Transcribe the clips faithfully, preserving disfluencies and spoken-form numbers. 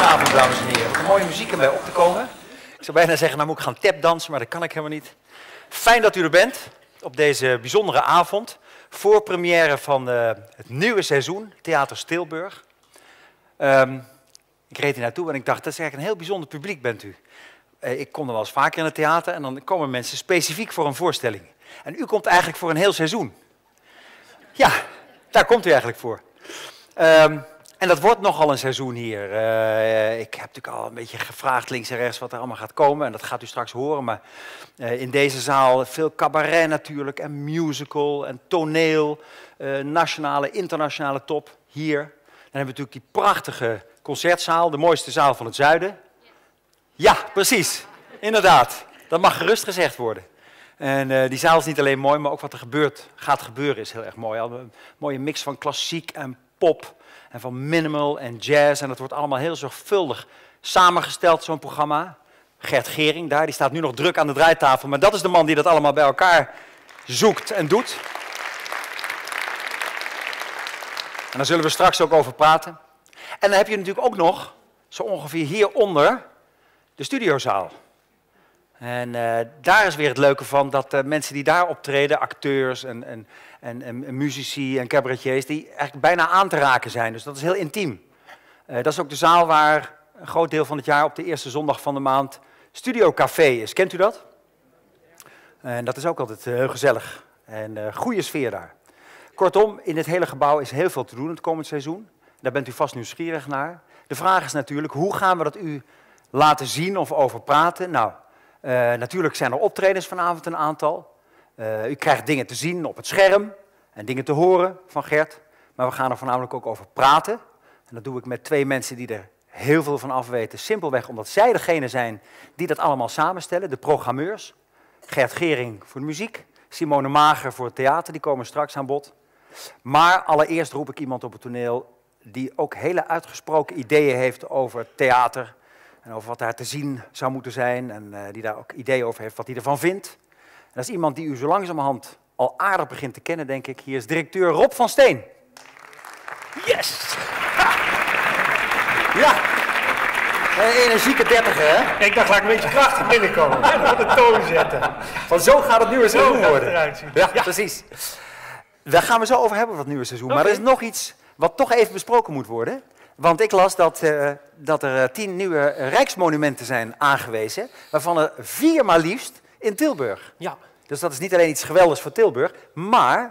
Goedenavond, dames en heren. Wat een mooie muziek om bij op te komen. Ik zou bijna zeggen, nou moet ik gaan tapdansen, maar dat kan ik helemaal niet. Fijn dat u er bent op deze bijzondere avond. Voorpremière van uh, het nieuwe seizoen, Theater Stilburg. Um, ik reed hier naartoe en ik dacht, dat is eigenlijk een heel bijzonder publiek bent u. Uh, ik kom er wel eens vaker in het theater en dan komen mensen specifiek voor een voorstelling. En u komt eigenlijk voor een heel seizoen. Ja, daar komt u eigenlijk voor. Um, En dat wordt nogal een seizoen hier. Uh, ik heb natuurlijk al een beetje gevraagd links en rechts wat er allemaal gaat komen. En dat gaat u straks horen. Maar uh, in deze zaal veel cabaret natuurlijk. En musical en toneel. Uh, nationale, internationale top hier. Dan hebben we natuurlijk die prachtige concertzaal. De mooiste zaal van het zuiden. Ja, precies. Inderdaad. Dat mag gerust gezegd worden. En uh, die zaal is niet alleen mooi, maar ook wat er gebeurt, gaat gebeuren is heel erg mooi. Een mooie mix van klassiek en pop. En van minimal en jazz. En dat wordt allemaal heel zorgvuldig samengesteld, zo'n programma. Gert Gering daar, die staat nu nog druk aan de draaitafel. Maar dat is de man die dat allemaal bij elkaar zoekt en doet. En daar zullen we straks ook over praten. En dan heb je natuurlijk ook nog, zo ongeveer hieronder, de studiozaal. En uh, daar is weer het leuke van dat uh, mensen die daar optreden, acteurs en, en, en, en muzici en cabaretiers, die eigenlijk bijna aan te raken zijn. Dus dat is heel intiem. Uh, dat is ook de zaal waar een groot deel van het jaar op de eerste zondag van de maand Studio Café is. Kent u dat? En dat is ook altijd uh, heel gezellig. En uh, goede sfeer daar. Kortom, in het hele gebouw is heel veel te doen het komend seizoen. Daar bent u vast nieuwsgierig naar. De vraag is natuurlijk, hoe gaan we dat u laten zien of over praten? Nou... Uh, natuurlijk zijn er optredens vanavond een aantal. Uh, u krijgt dingen te zien op het scherm en dingen te horen van Gert. Maar we gaan er voornamelijk ook over praten. En dat doe ik met twee mensen die er heel veel van afweten. Simpelweg omdat zij degene zijn die dat allemaal samenstellen. De programmeurs. Gert Gering voor de muziek. Simone Mager voor het theater. Die komen straks aan bod. Maar allereerst roep ik iemand op het toneel die ook hele uitgesproken ideeën heeft over theater. En over wat daar te zien zou moeten zijn. En uh, die daar ook ideeën over heeft wat hij ervan vindt. En dat is iemand die u zo langzamerhand al aardig begint te kennen, denk ik. Hier is directeur Rob van Steen. Yes! Ha! Ja! Een energieke dertiger, hè? Ik dacht, laat ik een beetje krachtig binnenkomen. En op de toon zetten. Van zo gaat het nieuwe seizoen Zo worden. eruit zien. Ja, ja, precies. Daar gaan we zo over hebben, wat nieuwe seizoen. Okay. Maar er is nog iets wat toch even besproken moet worden. Want ik las dat, uh, dat er uh, tien nieuwe rijksmonumenten zijn aangewezen, waarvan er vier maar liefst in Tilburg. Ja. Dus dat is niet alleen iets geweldigs voor Tilburg, maar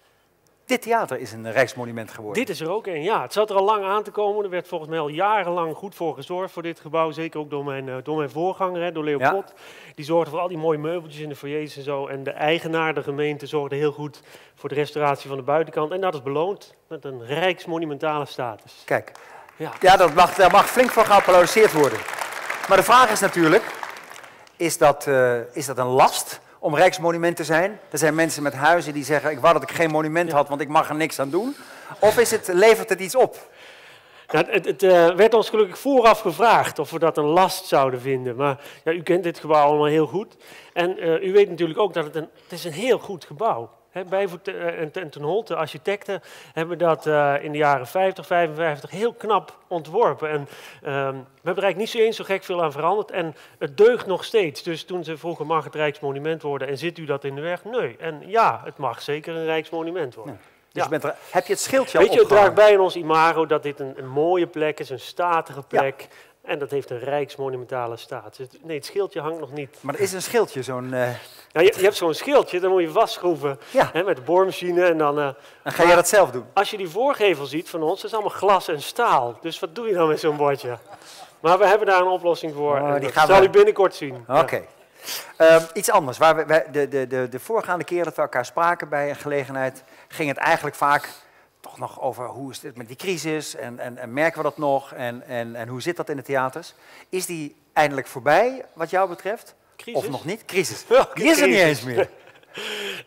dit theater is een rijksmonument geworden. Dit is er ook een, ja. Het zat er al lang aan te komen. Er werd volgens mij al jarenlang goed voor gezorgd voor dit gebouw. Zeker ook door mijn, uh, door mijn voorganger, hè, door Leo ja. Pot. Die zorgde voor al die mooie meubeltjes in de foyers en zo. En de eigenaar, de gemeente, zorgde heel goed voor de restauratie van de buitenkant. En dat is beloond met een rijksmonumentale status. Kijk, ja, ja dat mag, daar mag flink voor geapplaudiseerd worden. Maar de vraag is natuurlijk, is dat, uh, is dat een last om rijksmonument te zijn? Er zijn mensen met huizen die zeggen, ik wou dat ik geen monument had, want ik mag er niks aan doen. Of is het, levert het iets op? Nou, het het uh, werd ons gelukkig vooraf gevraagd of we dat een last zouden vinden. Maar ja, u kent dit gebouw allemaal heel goed. En uh, u weet natuurlijk ook dat het een, het is een heel goed gebouw is. Bijvoet uh, en ten Holte, architecten, hebben dat uh, in de jaren vijftig, vijfenvijftig heel knap ontworpen. En uh, we hebben er eigenlijk niet zo eens zo gek veel aan veranderd. En het deugt nog steeds. Dus toen ze vroegen, mag het Rijksmonument worden en zit u dat in de weg? Nee. En ja, het mag zeker een Rijksmonument worden. Ja. Dus ja. je bent er, heb je het schildje al Weet je, het draagt bij in ons imago dat dit een, een mooie plek is, een statige plek. Ja. En dat heeft een rijksmonumentale status. Nee, het schildje hangt nog niet. Maar er is een schildje, zo'n... Uh... Ja, je, je hebt zo'n schildje, dan moet je vastschroeven ja. hè, met de boormachine. En dan, uh, en ga jij dat zelf doen? Als je die voorgevel ziet van ons, dat is allemaal glas en staal. Dus wat doe je dan met zo'n bordje? Maar we hebben daar een oplossing voor. Oh, en die dat zal we... u binnenkort zien. Oké. Okay. Ja. Uh, iets anders. Waar we, wij, de, de, de, de voorgaande keer dat we elkaar spraken bij een gelegenheid, ging het eigenlijk vaak toch nog over hoe is het met die crisis en, en, en merken we dat nog en, en, en hoe zit dat in de theaters? Is die eindelijk voorbij wat jou betreft? Crisis? Of nog niet? Crisis. Die is er niet eens meer.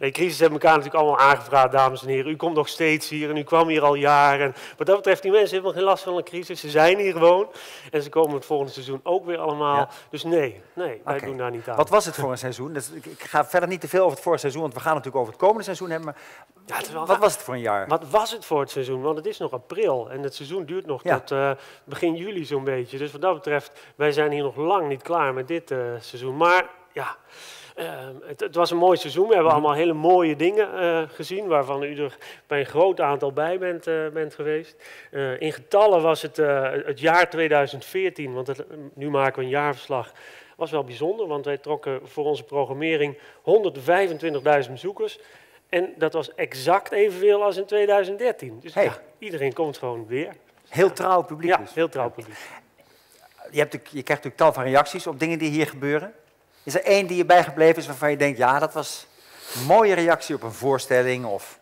De crisis hebben elkaar natuurlijk allemaal aangevraagd, dames en heren. U komt nog steeds hier en u kwam hier al jaren. En wat dat betreft, die mensen hebben geen last van een crisis. Ze zijn hier gewoon. En ze komen het volgende seizoen ook weer allemaal. Ja. Dus nee, nee wij okay. doen daar niet aan. Wat was het voor een seizoen? Dus ik, ik ga verder niet te veel over het vorige seizoen, want we gaan natuurlijk over het komende seizoen hebben. Maar ja, het wel, wat was het voor een jaar? Wat was het voor het seizoen? Want het is nog april en het seizoen duurt nog ja. tot uh, begin juli zo'n beetje. Dus wat dat betreft, wij zijn hier nog lang niet klaar met dit uh, seizoen. Maar ja... Uh, het, het was een mooi seizoen. We hebben allemaal hele mooie dingen uh, gezien, waarvan u er bij een groot aantal bij bent, uh, bent geweest. Uh, in getallen was het uh, het jaar tweeduizend veertien, want het, nu maken we een jaarverslag, was wel bijzonder, want wij trokken voor onze programmering honderdvijfentwintigduizend bezoekers. En dat was exact evenveel als in tweeduizend dertien. Dus hey. ja, iedereen komt gewoon weer. Heel trouw publiek ja, dus. heel trouw publiek. Je, hebt, je krijgt natuurlijk tal van reacties op dingen die hier gebeuren. Is er één die je bijgebleven is waarvan je denkt, ja, dat was een mooie reactie op een voorstelling of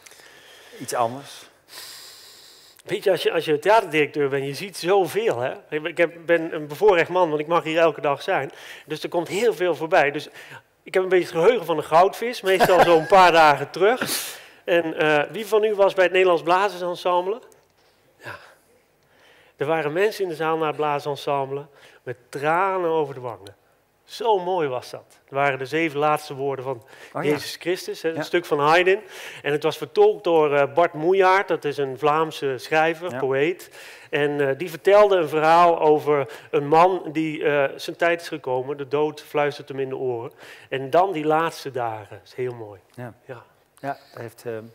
iets anders? Weet je, als je, als je theaterdirecteur bent, je ziet zoveel. Hè? Ik heb, ben een bevoorrecht man, want ik mag hier elke dag zijn. Dus er komt heel veel voorbij. Dus ik heb een beetje het geheugen van een goudvis, meestal zo'n paar dagen terug. En uh, wie van u was bij het Nederlands Blazersensemble? Ja. Er waren mensen in de zaal naar het Blazersensemble met tranen over de wangen. Zo mooi was dat. Het waren de zeven laatste woorden van oh, Jezus ja. Christus, hè, een ja. stuk van Haydn. En het was vertolkt door uh, Bart Moejaert, dat is een Vlaamse schrijver, ja. poëet. En uh, die vertelde een verhaal over een man die uh, zijn tijd is gekomen, de dood fluistert hem in de oren. En dan die laatste dagen, dat is heel mooi. Ja, ja. ja daar heeft uh,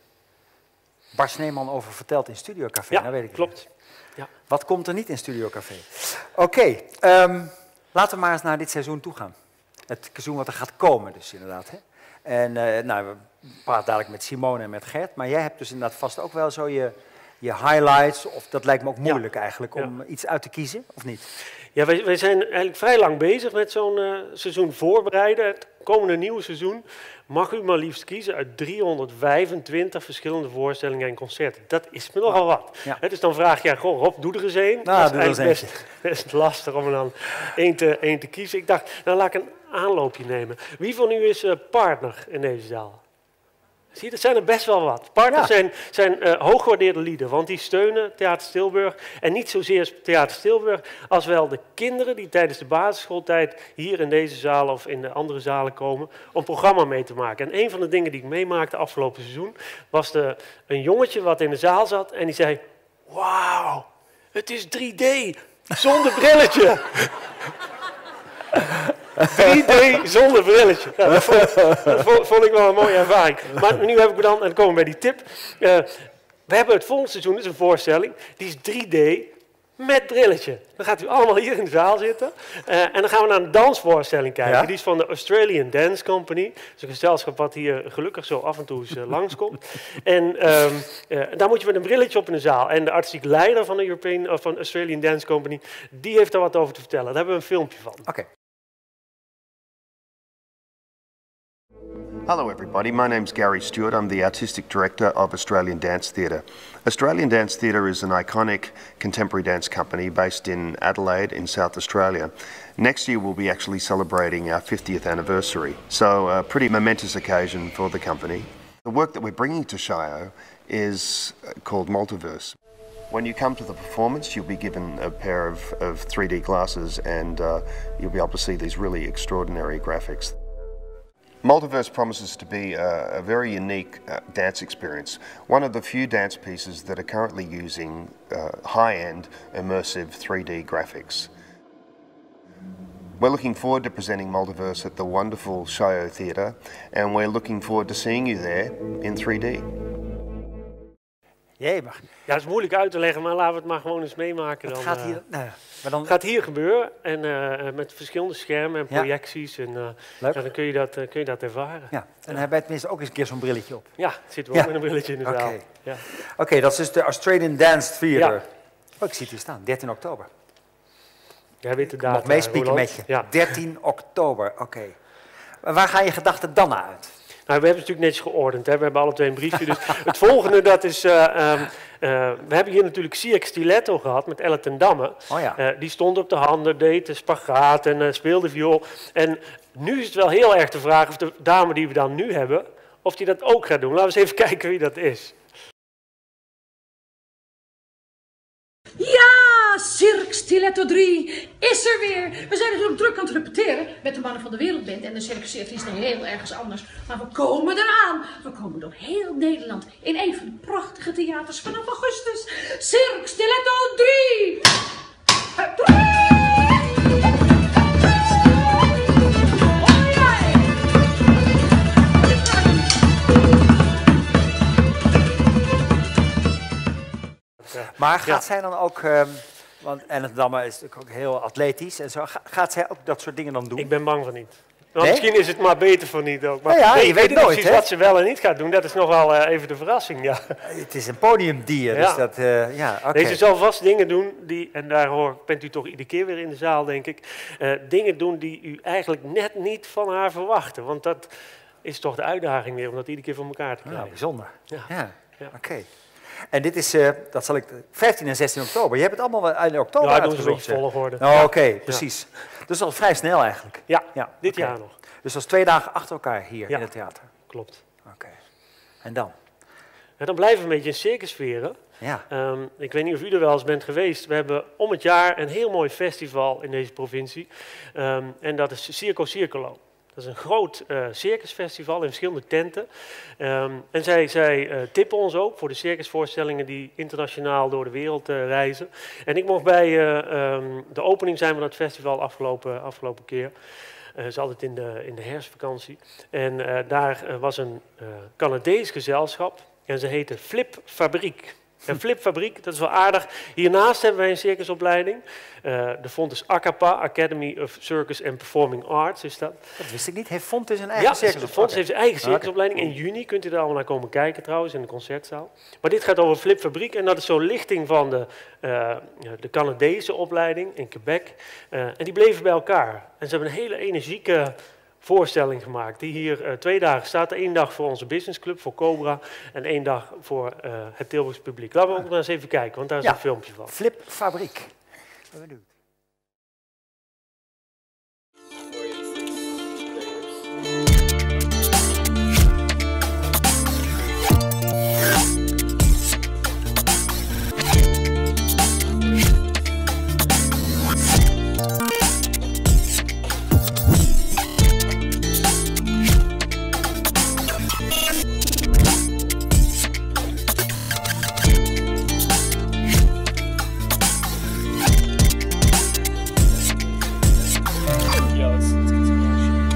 Bart Sneeman over verteld in Studio Café, ja, dat weet ik klopt. Ja. Wat komt er niet in Studio Café? Oké, okay, um, laten we maar eens naar dit seizoen toe gaan. Het seizoen wat er gaat komen dus inderdaad. Hè? En uh, nou, we praten dadelijk met Simone en met Gert. Maar jij hebt dus inderdaad vast ook wel zo je, je highlights. Of dat lijkt me ook moeilijk ja. eigenlijk om ja. iets uit te kiezen, of niet? Ja, wij, wij zijn eigenlijk vrij lang bezig met zo'n uh, seizoen voorbereiden. Het komende nieuwe seizoen mag u maar liefst kiezen uit driehonderdvijfentwintig verschillende voorstellingen en concerten. Dat is me nogal wat. Ja. He, dus dan vraag je, goh Rob, doe er eens één. Nou, dat is eigenlijk best, best lastig om er dan één te, één te kiezen. Ik dacht, nou laat ik een aanloopje nemen. Wie van u is uh, partner in deze zaal? Zie je, dat zijn er best wel wat. Partners ja. zijn, zijn uh, hooggewaardeerde lieden, want die steunen Theater Stilburg. En niet zozeer Theater Stilburg, als wel de kinderen die tijdens de basisschooltijd hier in deze zaal of in de andere zalen komen, om programma mee te maken. En een van de dingen die ik meemaakte afgelopen seizoen, was de, een jongetje wat in de zaal zat en die zei, wauw, het is drie D, zonder brilletje. drie D zonder brilletje. Ja, dat, vond, dat vond, vond ik wel een mooie ervaring. Maar nu heb ik dan, en dan komen we bij die tip. Uh, we hebben het volgende seizoen, dat is een voorstelling, die is drie D met brilletje. Dan gaat u allemaal hier in de zaal zitten. Uh, en dan gaan we naar een dansvoorstelling kijken. Ja? Die is van de Australian Dance Company. Dat is een gezelschap wat hier gelukkig zo af en toe eens uh, langskomt. En um, uh, daar moet je met een brilletje op in de zaal. En de artistiek leider van de European, uh, van Australian Dance Company, die heeft daar wat over te vertellen. Daar hebben we een filmpje van. Oké. Okay. Hello everybody, my name's Gary Stewart. I'm the Artistic Director of Australian Dance Theatre. Australian Dance Theatre is an iconic contemporary dance company based in Adelaide in South Australia. Next year we'll be actually celebrating our fiftieth anniversary, so a pretty momentous occasion for the company. The work that we're bringing to Shio is called Multiverse. When you come to the performance, you'll be given a pair of, of three D glasses and uh, you'll be able to see these really extraordinary graphics. Multiverse promises to be a, a very unique uh, dance experience. One of the few dance pieces that are currently using uh, high-end immersive three D graphics. We're looking forward to presenting Multiverse at the wonderful Shio Theatre, and we're looking forward to seeing you there in three D. Jee, maar... Ja, dat is moeilijk uit te leggen, maar laten we het maar gewoon eens meemaken. Het dan, gaat hier, uh, nou, maar dan... gaat hier gebeuren en uh, met verschillende schermen en projecties. Ja. En uh, ja, dan kun je, dat, uh, kun je dat ervaren. Ja. En dan hebben wij tenminste ook eens een keer zo'n brilletje op. Ja, zitten we ja. ook met een brilletje in de zaal. Oké, okay. ja. okay, dat is dus de Australian Dance Theatre. Ja. Oh, ik zie het hier staan, dertien oktober. Jij weet de ik data. mag meespieken met je. Ja. dertien oktober, oké. Okay. Waar gaan je gedachten dan naar uit? Nou, we hebben het natuurlijk netjes geordend. Hè? We hebben alle twee een briefje. Dus het volgende, dat is... Uh, um, uh, we hebben hier natuurlijk C X Stiletto gehad met Elle ten Damme. Oh ja. uh, die stond op de handen, deed de spagaat en uh, speelde viool. En nu is het wel heel erg de vraag of de dame die we dan nu hebben of hij dat ook gaat doen. Laten we eens even kijken wie dat is. Ja, Cirque Stiletto drie is er weer. We zijn natuurlijk druk aan het repeteren met de Mannen van de Wereldband. En de Circus Cirque is nog heel ergens anders. Maar we komen eraan. We komen door heel Nederland in een van de prachtige theaters vanaf augustus. Cirque Stiletto drie. Maar gaat Ja. zij dan ook, um, want Ellen Damme is natuurlijk ook heel atletisch en zo, ga- gaat zij ook dat soort dingen dan doen? Ik ben bang van niet. Nou, Nee? Misschien is het maar beter van niet ook. Maar Nou ja, nee, je ik weet niet nooit, precies hè? wat ze wel en niet gaat doen. Dat is nog wel uh, even de verrassing, ja. Het is een podiumdier, dus Ja. dat, uh, ja, oké. Deze zal vast dingen doen die, en daar hoor, bent u toch iedere keer weer in de zaal, denk ik. Uh, dingen doen die u eigenlijk net niet van haar verwachten. Want dat is toch de uitdaging weer, om dat iedere keer voor elkaar te krijgen. Ja, bijzonder. Ja. Ja, Ja. oké. En dit is, uh, dat zal ik, vijftien en zestien oktober. Je hebt het allemaal wel in oktober Ja, doen ze een uitgezocht, beetje zeg. volgorde. Oh, Ja. oké, precies. Dus al vrij snel eigenlijk. Ja, Ja, dit oké. jaar nog. Dus dat is twee dagen achter elkaar hier Ja. in het theater. Klopt. Oké. En dan? En dan blijven we een beetje in circussferen. Ja. Um, ik weet niet of u er wel eens bent geweest. We hebben om het jaar een heel mooi festival in deze provincie. Um, en dat is Circo Circolo. Dat is een groot uh, circusfestival in verschillende tenten. Um, en zij, zij uh, tippen ons ook voor de circusvoorstellingen die internationaal door de wereld uh, reizen. En ik mocht bij uh, um, de opening zijn van dat festival afgelopen, afgelopen keer. Dat uh, is altijd in de, in de herfstvakantie. En uh, daar uh, was een uh, Canadees gezelschap. En ze heette Flip Fabriek. En Flip Fabriek, dat is wel aardig. Hiernaast hebben wij een circusopleiding. Uh, de Font is A C A P A, Academy of Circus and Performing Arts is dat. Dat wist ik niet. Heeft Font een eigen Ja, circus? de Font heeft zijn eigen Oké. circusopleiding. In juni kunt u daar allemaal naar komen kijken trouwens, in de concertzaal. Maar dit gaat over Flip Fabriek en dat is zo'n lichting van de, uh, de Canadese opleiding in Quebec. Uh, en die bleven bij elkaar. En ze hebben een hele energieke voorstelling gemaakt die hier uh, twee dagen staat. Eén dag voor onze businessclub, voor Cobra, en één dag voor uh, het Tilburgs publiek. Laten we ook maar eens even kijken, want daar is Ja. een filmpje van. Flip Fabriek. Ik ben benieuwd. Yeah, let's, let's get some more shit.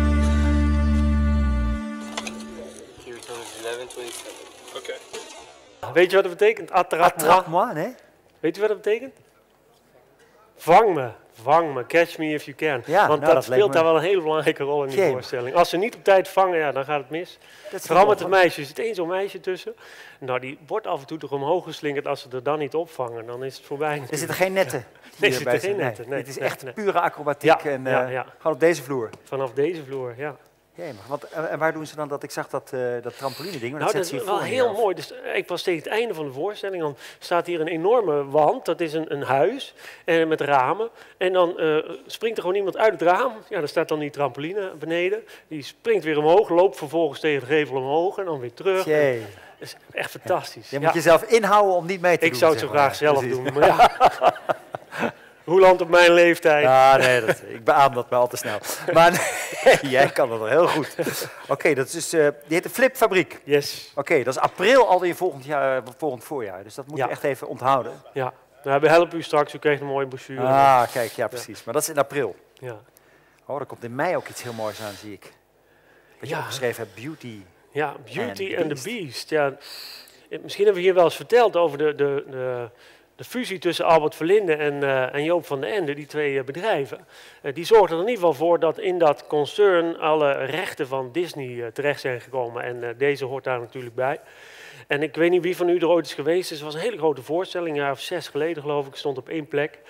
Here it comes eleven twenty-seven. Okay. Weet je wat dat betekent? Attrape moi. Attrape-moi, nee? Weet je wat dat betekent? Vang me, vang me, catch me if you can. Ja, Want nou, dat, dat leek speelt me- daar wel een hele belangrijke rol in die Jee. voorstelling. Als ze niet op tijd vangen, ja, dan gaat het mis. Dat is Vooral met het wel- meisje, er zit één zo'n meisje tussen. Nou, die wordt af en toe toch omhoog geslingerd. Als ze er dan niet opvangen, dan is het voorbij Er natuurlijk. zitten geen netten. Nee, hier er bij zitten geen zijn- netten, nee, Het is nee, echt nee. pure acrobatiek Ja, en ja, eh, ja. gewoon op deze vloer. Vanaf deze vloer, ja. Jemig. Want, eh, en waar doen ze dan dat? Ik zag dat, eh dat trampoline ding. Nou, dat is wel heel mooi. Dus, eh, ik was tegen het einde van de voorstelling, dan staat hier een enorme wand. Dat is een, een huis en met ramen. En dan eh, springt er gewoon iemand uit het raam. Ja, daar staat dan die trampoline beneden. Die springt weer omhoog, loopt vervolgens tegen de gevel omhoog en dan weer terug. Jee. Dat is echt fantastisch. Je Ja, moet jezelf inhouden om niet mee te ik doen. zou het zeg zo maar. graag zelf Precies. doen. Maar ja. Hoe land op mijn leeftijd? Ja, nee, dat, ik beaam dat maar al te snel. Maar nee, jij kan dat wel heel goed. Oké, dat is dus, eh, die heet de Flip Fabriek. Yes. Oké, dat is april alweer volgend, jaar, volgend voorjaar. Dus dat moet Ja. je echt even onthouden. Ja. Nou, we helpen u straks. U krijgt een mooie brochure. Ah, kijk, ja precies. Maar dat is in april. Ja. Oh, er komt in mei ook iets heel moois aan, zie ik. Dat je Ja. opgeschreven hebt, Beauty. Ja, Beauty And and the the Beast. Ja. Eh, Misschien hebben we hier wel eens verteld over de, de, de, de fusie tussen Albert Verlinde en, eh, en Joop van den Ende, die twee eh, bedrijven. Eh, die zorgden er in ieder geval voor dat in dat concern alle rechten van Disney eh, terecht zijn gekomen. En eh, deze hoort daar natuurlijk bij. En ik weet niet wie van u er ooit is geweest. Dus het was een hele grote voorstelling, een jaar of zes geleden geloof ik, stond op één plek.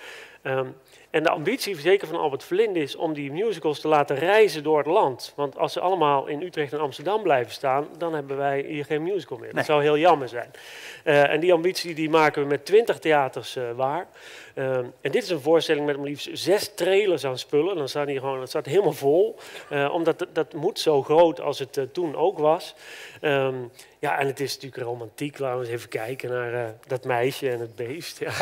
Um, en de ambitie, zeker van Albert Verlinde, is om die musicals te laten reizen door het land. Want als ze allemaal in Utrecht en Amsterdam blijven staan, dan hebben wij hier geen musical meer. Nee. Dat zou heel jammer zijn. Uh, en die ambitie die maken we met twintig theaters uh, waar. Uh, en dit is een voorstelling met maar liefst zes trailers aan spullen. Dan staat hier gewoon, het staat helemaal vol. Uh, omdat het, dat moet zo groot als het uh, toen ook was. Um, ja, en het is natuurlijk romantiek. Laten we eens even kijken naar uh, dat meisje en het beest. Ja.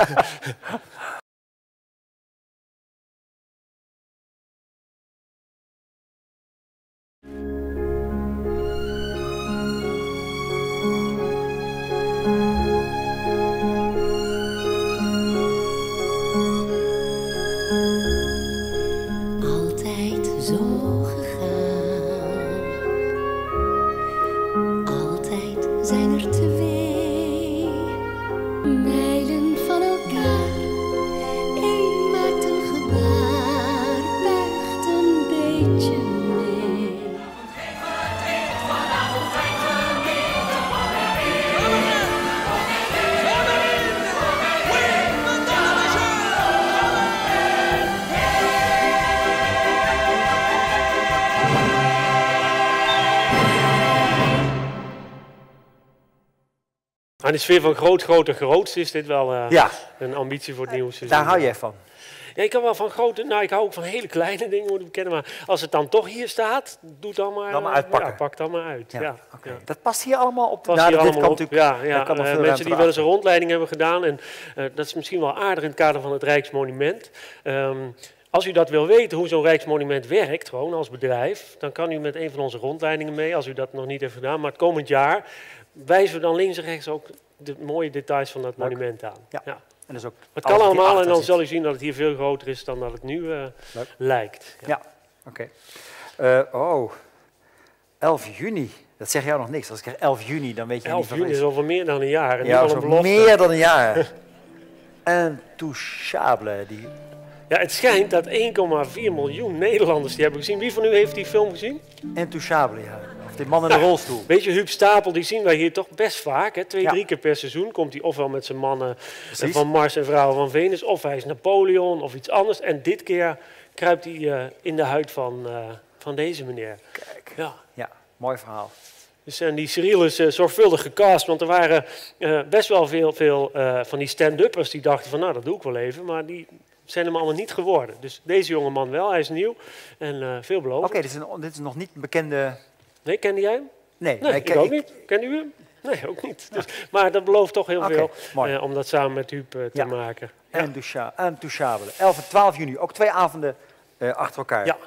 In de sfeer van groot, groot en grootst is dit wel uh, ja. een ambitie voor het nieuwe seizoen. Daar hou jij van? Ja, ik kan wel van grote, nou ik hou ook van hele kleine dingen, moet ik bekennen. Maar als het dan toch hier staat, doe dan maar, dan maar uitpakken. Ja, pak dan maar uit. Ja, ja, okay. Ja. Dat past hier allemaal op. Past nou, hier dit allemaal kan op. Ja, ja. Kan uh, mensen die wel eens een rondleiding hebben gedaan. En uh, dat is misschien wel aardig in het kader van het Rijksmonument. Um, Als u dat wil weten, hoe zo'n Rijksmonument werkt, gewoon als bedrijf, dan kan u met een van onze rondleidingen mee, als u dat nog niet heeft gedaan. Maar het komend jaar wijzen we dan links en rechts ook de mooie details van dat Leuk. monument aan. Ja. Ja. En dus ook het kan allemaal en dan zit. zal u zien dat het hier veel groter is dan dat het nu uh, lijkt. Ja, ja. oké. Okay. Uh, oh, elf juni. Dat zegt jou nog niks. Als ik zeg elf juni, dan weet je elf niet van juni is over meer dan een jaar. En ja, over meer dan een jaar. Intouchable. Die... Ja, het schijnt dat één komma vier miljoen Nederlanders die hebben gezien. Wie van u heeft die film gezien? Intouchable, ja. Of die man in de nou, rolstoel. Weet je, Huub Stapel, die zien wij hier toch best vaak. Hè? Twee, ja. drie keer per seizoen komt hij ofwel met zijn mannen Precies. van Mars en vrouwen van Venus, of hij is Napoleon of iets anders. En dit keer kruipt hij uh, in de huid van, uh, van deze meneer. Kijk, ja, ja mooi verhaal. Dus en die Cyril is uh, zorgvuldig gecast, want er waren uh, best wel veel, veel uh, van die stand-uppers die dachten van nou, dat doe ik wel even, maar die zijn hem allemaal niet geworden. Dus deze jongeman wel, hij is nieuw en uh, veelbelovend. Oké, okay, dit, dit is nog niet een bekende... Nee, kende jij hem? Nee. nee nee ik ook ik... niet. Kende u hem? Nee, ook niet. Dus, maar dat belooft toch heel okay, veel uh, om dat samen met Huub uh, te ja. maken. Ja. Intouchable. elf en twaalf juni, ook twee avonden uh, achter elkaar. Ja.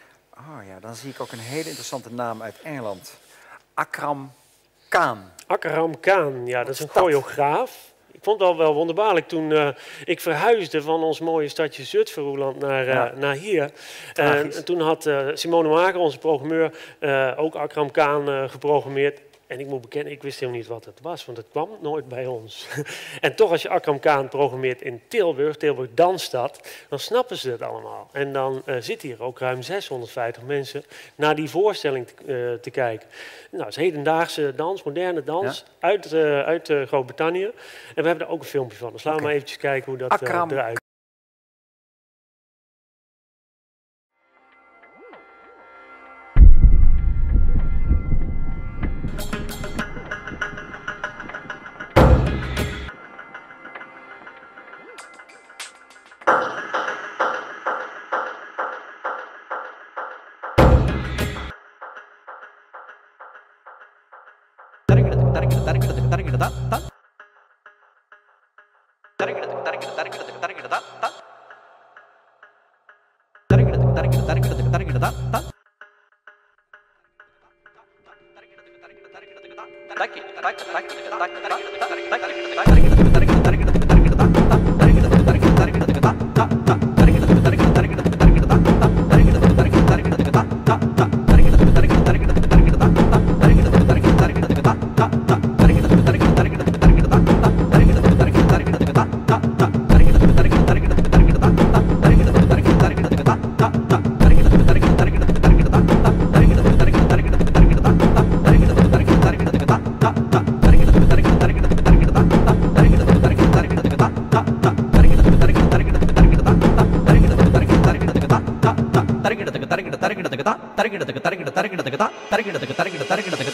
Oh ja, dan zie ik ook een hele interessante naam uit Engeland. Akram Khan. Akram Khan, ja, dat is een choreograaf. Ik vond het al wel wonderbaarlijk toen uh, ik verhuisde van ons mooie stadje Zutphen naar, uh, ja. naar hier. Uh, en toen had uh, Simone Maker, onze programmeur, uh, ook Akram Khan uh, geprogrammeerd. En ik moet bekennen, ik wist helemaal niet wat het was, want het kwam nooit bij ons. En toch als je Akram Khan programmeert in Tilburg, Tilburg Dansstad, dan snappen ze het allemaal. En dan uh, zitten hier ook ruim zeshonderdvijftig mensen naar die voorstelling te, uh, te kijken. Nou, het is hedendaagse dans, moderne dans, ja. uit, uh, uit uh, Groot-Brittannië. En we hebben er ook een filmpje van, dus laten we okay. maar eventjes kijken hoe dat Akram. Uh, eruit ziet. Da தரக்கிடத்துக்கு தரக்கிட தரக்கிடத்துக்கு தான் தரக்கிடத்துக்கு தரக்கிட தரக்கிடத்துக்கு.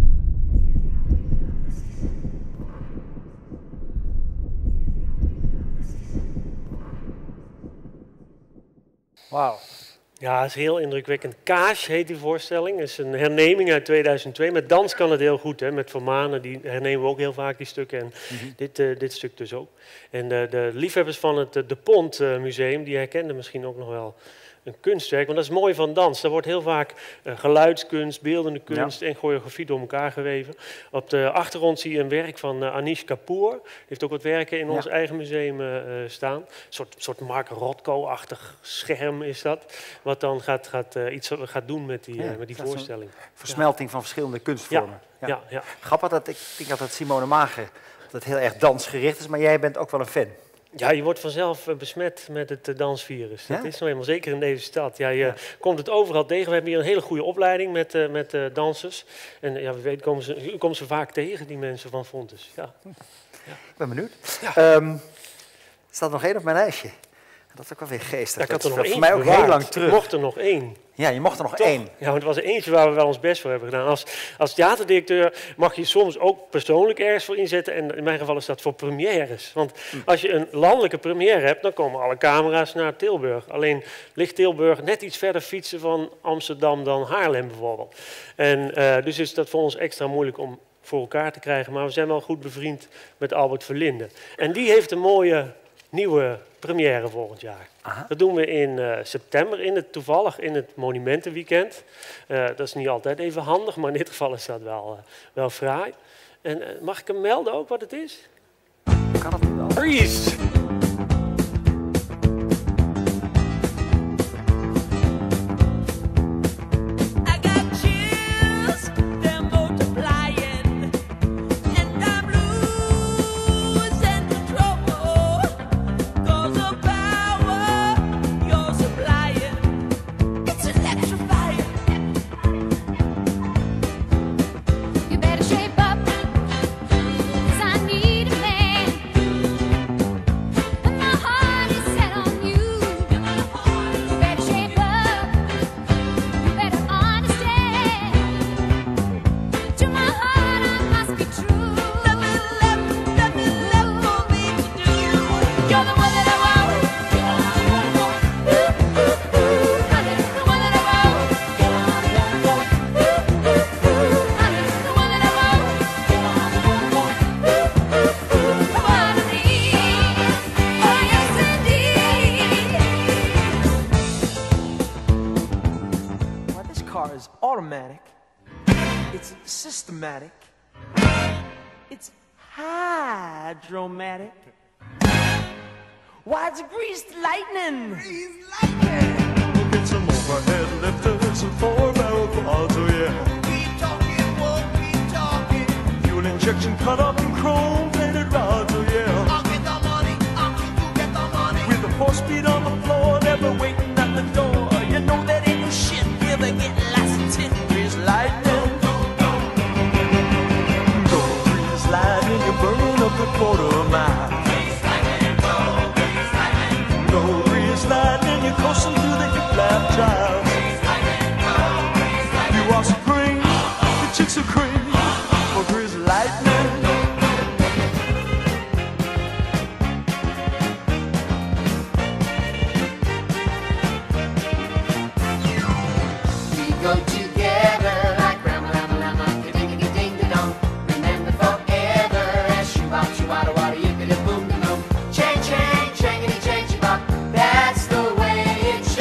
Wauw. Ja, het is heel indrukwekkend. Kaas heet die voorstelling. Het is een herneming uit tweeduizend twee. Met dans kan het heel goed, hè. Met Vermanen, die hernemen we ook heel vaak die stukken. En mm-hmm. dit, uh, dit stuk dus ook. En uh, de liefhebbers van het uh, De Pont uh, Museum, die herkenden misschien ook nog wel een kunstwerk. Want dat is mooi van dans. Daar wordt heel vaak uh, geluidskunst, beeldende kunst ja. en choreografie door elkaar geweven. Op de achtergrond zie je een werk van uh, Anish Kapoor. Die heeft ook wat werken in ja. ons eigen museum uh, staan. Een soort, soort Mark Rothko-achtig scherm is dat. Wat dan gaat, gaat, uh, iets gaat doen met die, ja, uh, met die voorstelling. Versmelting ja. van verschillende kunstvormen. Ja. Ja. Ja, ja. Grappig dat ik denk dat Simone Mager dat heel erg dansgericht is, maar jij bent ook wel een fan. Ja, je wordt vanzelf besmet met het uh, dansvirus. Dat ja? is nou eenmaal zeker in deze stad. Ja, je ja. komt het overal tegen. We hebben hier een hele goede opleiding met, uh, met uh, dansers. En uh, ja, we weten, komen ze, komen ze vaak tegen, die mensen van Fontys. Ja. Ja. Ik ben benieuwd. Ja. Um, er staat nog één op mijn lijstje. Dat is ook wel weer geestig. Ja, ik had er dat nog is één voor mij ook bewaard. heel lang terug. Ik mocht er nog één. Ja, je mocht er nog Toch? één. Ja, want het was er eentje waar we wel ons best voor hebben gedaan. Als, als theaterdirecteur mag je soms ook persoonlijk ergens voor inzetten. En in mijn geval is dat voor premières. Want als je een landelijke première hebt, dan komen alle camera's naar Tilburg. Alleen ligt Tilburg net iets verder fietsen van Amsterdam dan Haarlem bijvoorbeeld. En uh, dus is dat voor ons extra moeilijk om voor elkaar te krijgen. Maar we zijn wel goed bevriend met Albert Verlinde. En die heeft een mooie nieuwe première volgend jaar. Aha. Dat doen we in uh, september, in het, toevallig in het Monumentenweekend. Uh, dat is niet altijd even handig, maar in dit geval is dat wel, uh, wel fraai. En uh, mag ik hem melden ook wat het is? Kan het wel? Freeze! Automatic, it's systematic, it's hydromatic. Why, it's greased lightning. Greased lightning. We'll get some overhead lifters and four-barrel quads, oh yeah. Keep talking, won't keep talking. Fuel injection cut up in chrome-plated rods, oh yeah. I'll get the money, I'll keep you get the money. With the four-speed on the floor, never waiting at the door. You know that ain't no shit, you'll be getting lots of tin. Greased lightning. Go, greased lightning, you're burning up the quarter mile. Greased lightning, go, greased lightning. Go, greased lightning, you're coasting through the hip-lap child. Greased lightning, go, greased lightning. You are supreme, the chicks are cream, for greased lightning. Go together like Rama Lama Lama, ding ding ding ding dong. Remember forever as you bop, you wada wada, you could boom boom boom. Chang chang, changity chang bop. That's the way it should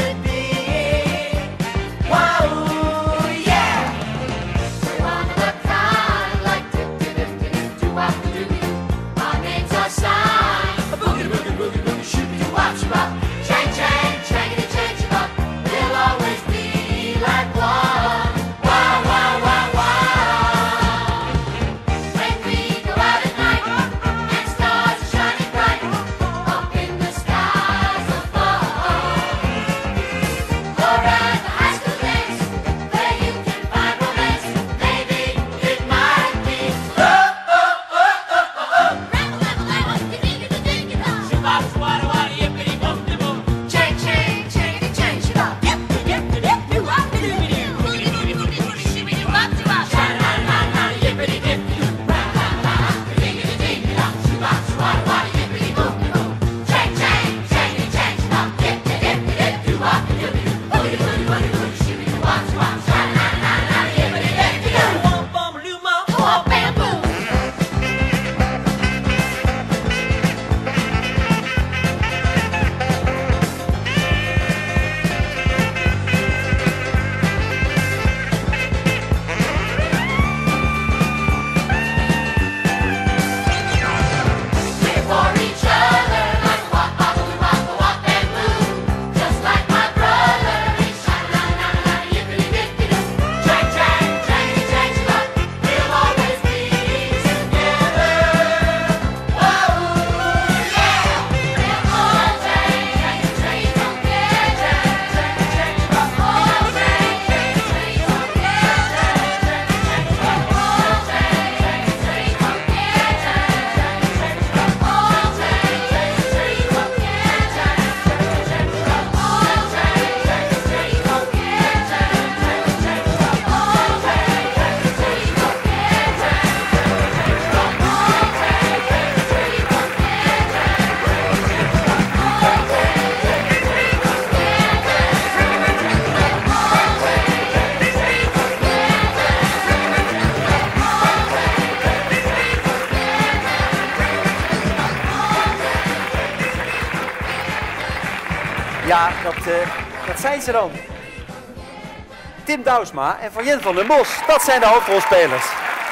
Ja, dat, uh, dat zijn ze dan. Tim Douwsma en Fayen van den Bos, dat zijn de hoofdrolspelers.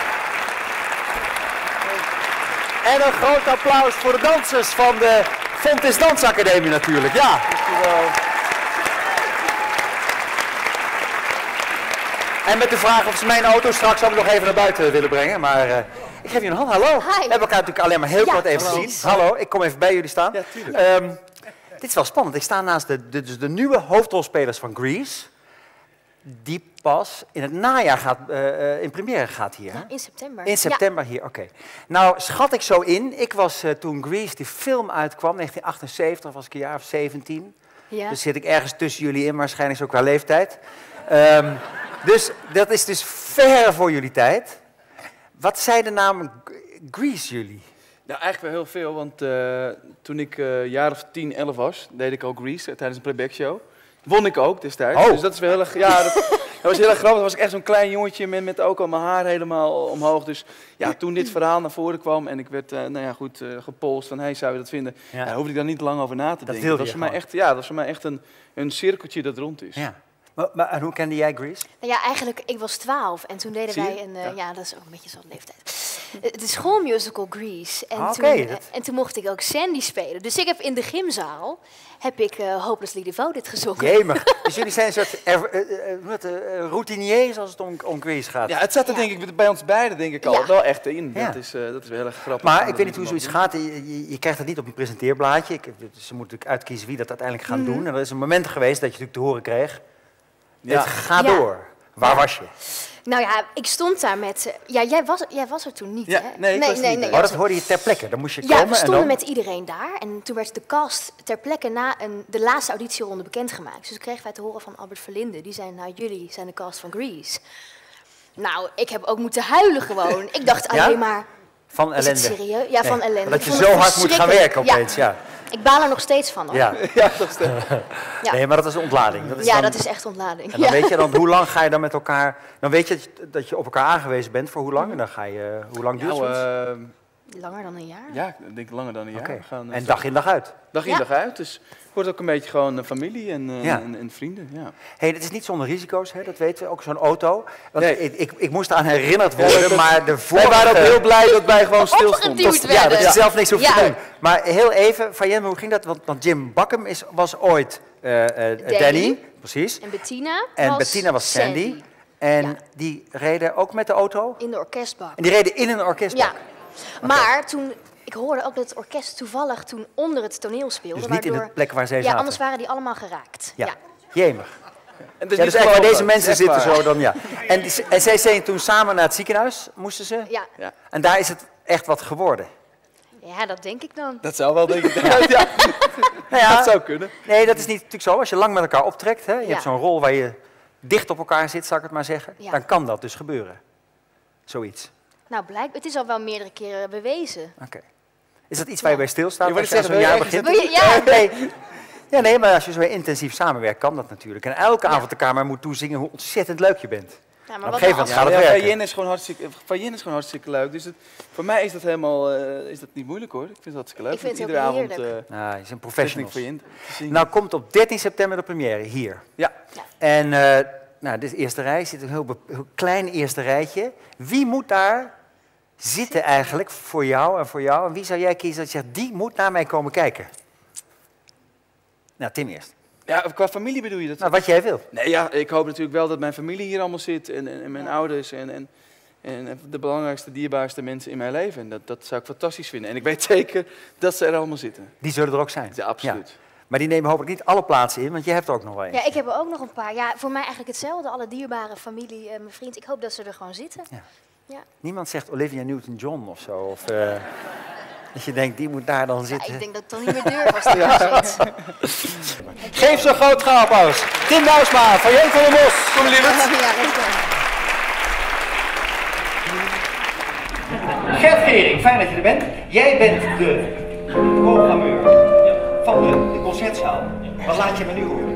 En een groot applaus voor de dansers van de Fontys Dansacademie natuurlijk. Ja. En met de vraag of ze mijn auto straks ook nog even naar buiten willen brengen. Maar uh, ik geef je een hand. Hallo. Hi. We hebben elkaar natuurlijk alleen maar heel Ja, kort even hallo. gezien. Hallo, ik kom even bij jullie staan. Ja, tuurlijk. Um, dit is wel spannend. Ik sta naast de, de, dus de nieuwe hoofdrolspelers van Grease. Die pas in het najaar gaat, uh, uh, in première gaat hier. Hè? Ja, in september. In september hier, oké. Okay. Nou, schat ik zo in. Ik was uh, toen Grease, die film uitkwam, negentien achtenzeventig, was ik een jaar of zeventien. Ja. Dus zit ik ergens tussen jullie in, waarschijnlijk is ook qua leeftijd. Um, dus dat is dus ver voor jullie tijd. Wat zei de naam Grease jullie? Nou, eigenlijk wel heel veel, want uh, toen ik een uh, jaar of tien, elf was, deed ik ook Grease uh, tijdens een playback show. Won ik ook destijds. Oh. Dus dat is wel heel erg, ja, dat, dat was heel erg grappig. Dan was ik echt zo'n klein jongetje met, met ook al mijn haar helemaal omhoog. Dus ja, toen dit verhaal naar voren kwam en ik werd uh, nou ja, goed uh, gepolst van, hey, zou je dat vinden? Ja. Ja, hoefde ik daar niet lang over na te Dat denken. wilde Dat was je voor mij gewoon. echt, ja, dat was voor mij echt een, een cirkeltje dat rond is. Ja. Maar, maar en hoe kende jij Grease? Nou ja, eigenlijk, ik was twaalf en toen deden Zie je? wij een, uh, Ja. ja. dat is ook een beetje zo'n leeftijd. Uh, de schoolmusical Grease. En, Ah, toen, oké, uh, dat- en toen mocht ik ook Sandy spelen. Dus ik heb in de gymzaal, heb ik uh, Hopelessly Devoted gezongen. Jemig. Dus jullie zijn een soort er, uh, uh, uh, uh, routiniers als het om, om Grease gaat. Ja, het zat er Ja. denk ik bij ons beiden denk ik al Ja. wel echt in. Ja. Dat, is, uh, dat is wel heel erg grappig. Maar ik weet niet hoe zoiets gaat. Je, je, je krijgt het niet op je presenteerblaadje. Ik, dus ze moeten natuurlijk uitkiezen wie dat uiteindelijk gaat Mhm. doen. En er is een moment geweest dat je natuurlijk te horen kreeg. Ja. Het gaat Ja. door. Waar Ja. was je? Nou ja, ik stond daar met... uh, ja, jij was, jij was er toen niet, Ja, hè? nee, ik was er niet bij. jij Oh, dat was er- hoorde je ter plekke. Dan moest je Ja, komen we en stonden dan... met iedereen daar. En toen werd de cast ter plekke na een, de laatste auditieronde bekendgemaakt. Dus toen kregen wij te horen van Albert Verlinde. Die zei, nou, jullie zijn de cast van Grease. Nou, ik heb ook moeten huilen gewoon. Ik dacht Ja? alleen maar... Van Is ellende. het serieus? Ja, van Nee, ellende. Dat Ik je vond zo het hard moet gaan verschrikkelijk. werken opeens, ja. Ik baal er nog steeds van, hoor. Ja. Ja, dat is de... Ja. Nee, maar dat is een ontlading. Dat is Ja, dan- dat is echt ontlading. En dan Ja. weet je dan, hoe lang ga je dan met elkaar... Dan weet je dat je- dat je op elkaar aangewezen bent voor hoe lang. En dan ga je... Hoe lang duurt Nou, zoiets? uh, Langer dan een jaar. ja, ik denk langer dan een jaar. Oké. We gaan, uh, En dag in dag uit. Dag in Ja. dag uit, dus het wordt ook een beetje gewoon uh, familie en, uh, Ja. en, en vrienden. Ja. Hey, het is niet zonder risico's, hè? Dat weten we. Ook zo'n auto. Want Nee. ik, ik, ik moest eraan herinnerd worden, maar de Wij vorige... waren ook heel blij dat wij gewoon stil stonden. Opgeduwd Ja, dat werden. je zelf niks hoeft Ja. te doen. Maar heel even, Fayen, hoe ging dat? Want, want Jim Bakken is, was ooit eh, eh, Danny. Danny. precies. En Bettina En was Bettina was Sandy. En Ja. die reden ook met de auto. In de orkestbak. En die reden in een orkestbak. Ja. Maar toen... Ik hoorde ook dat het orkest toevallig toen onder het toneel speelde. Dus niet in de waardoor- plek waar zij Ja, zaten. anders waren die allemaal geraakt. Ja. Ja. Jemig. En dus Ja, niet dus echt waar gelogen, deze het is mensen echt zitten waar. zo dan, ja. En, die- en zij zijn toen samen naar het ziekenhuis, moesten ze? Ja. Ja. En daar is het echt wat geworden. Ja, dat denk ik dan. Dat zou wel denk ik. Ja. Ja. Nou ja, Dat zou kunnen. nee, dat is niet natuurlijk zo. Als je lang met elkaar optrekt, hè, je Ja. hebt zo'n rol waar je dicht op elkaar zit, zal ik het maar zeggen. Ja. Dan kan dat dus gebeuren. Zoiets. Nou, blijkbaar. Het is al wel meerdere keren bewezen. Oké. Is dat iets waar je bij stilstaat? Je wil als het je aan zeggen, zo'n wil jaar je begint? Wil je- ja. Nee. Ja, nee, maar als je zo intensief samenwerkt, kan dat natuurlijk. En elke avond elkaar maar moet toezingen hoe ontzettend leuk je bent. Ja, maar Op een wat gegeven nou moment als- gaat het Ja, werken. Fayen is gewoon hartstikke, Fayen is gewoon hartstikke leuk. Dus het, voor mij is dat helemaal uh, is dat niet moeilijk hoor. Ik vind het hartstikke leuk. Ik vind om het iedere ook avond heerlijk. uh, Nou, je zijn Techniek professionals. Fayen te zien. Nou komt op dertien september de première hier. ja. En uh, nou, dit is de eerste rij, zit een heel, be- heel klein eerste rijtje. Wie moet daar zitten eigenlijk voor jou en voor jou? En wie zou jij kiezen dat je zegt, die moet naar mij komen kijken? Nou, Tim eerst. Ja, qua familie bedoel je dat? Nou, wat jij wil. Nee, ja, ik hoop natuurlijk wel dat mijn familie hier allemaal zit en, en, en mijn ouders en, en, en de belangrijkste, dierbaarste mensen in mijn leven. En dat, dat zou ik fantastisch vinden. En ik weet zeker dat ze er allemaal zitten. Die zullen er ook zijn. Ja, absoluut. Ja. Maar die nemen hopelijk niet alle plaatsen in, want je hebt er ook nog wel een. Ja, ik heb er ook nog een paar. Ja, voor mij eigenlijk hetzelfde. Alle dierbare familie, eh, mijn vriend. Ik hoop dat ze er gewoon zitten. Ja. Ja. Niemand zegt Olivia Newton-John of zo. Of, uh, dat je denkt, die moet daar dan Ja, zitten. ik denk dat ik dan niet meer durf als die er zit. Geef zo'n groot applaus. Tim Douwsma, van Fayen van den Bos. Kom lieverd. Ja, dat is wel. Gert Gering, fijn dat je er bent. Jij bent de programmeur van de, de concertzaal. Wat laat je me nu horen?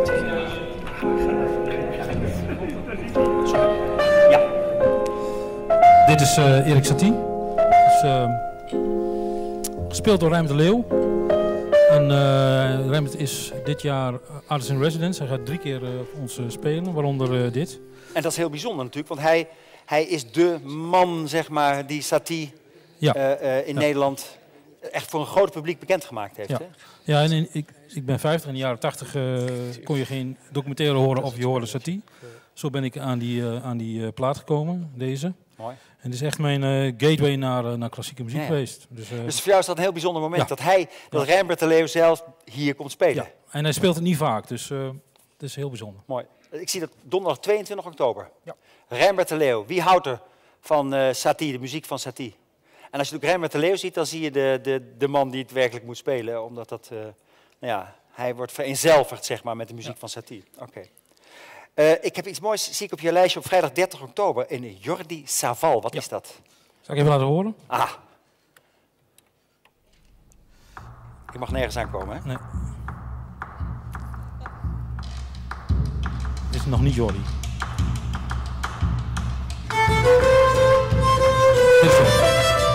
Ja. Dit is uh, Erik Satie. Dus, uh, gespeeld door Ruim de Leeuw. En uh, Rembert is dit jaar Artist in Residence. Hij gaat drie keer uh, voor ons uh, spelen, waaronder uh, dit. En dat is heel bijzonder natuurlijk, want hij, hij is de man, zeg maar, die Satie ja. uh, uh, in ja. Nederland echt voor een groot publiek bekendgemaakt heeft. Ja, Hè? ja en in, ik, ik ben vijftig. In de jaren tachtig uh, kon je geen documentaire horen of je hoorde Satie. Zo ben ik aan die, uh, aan die uh, plaat gekomen, deze. Mooi. En het is echt mijn uh, gateway naar, uh, naar klassieke muziek ja, ja. geweest. Dus, uh, dus voor jou is dat een heel bijzonder moment, ja. dat hij, dat ja. Rembert de Leeuw zelf hier komt spelen. Ja. En hij speelt het niet vaak, dus uh, het is heel bijzonder. Mooi. Ik zie dat donderdag tweeëntwintig oktober. Ja. Rembert de Leeuw. Wie houdt er van uh, Satie, de muziek van Satie? En als je ook Rembert de Leeuw ziet, dan zie je de, de, de man die het werkelijk moet spelen. Omdat dat, uh, nou ja, hij wordt vereenzelvigd, zeg maar, met de muziek ja. van Satie. Oké. Okay. Uh, ik heb iets moois, zie ik op je lijstje, op vrijdag dertig oktober in Jordi Savall. Wat ja. is dat? Zal ik even laten horen? Ah. Ik mag nergens aankomen, hè? Nee. Dit is nog niet Jordi. Dit is het.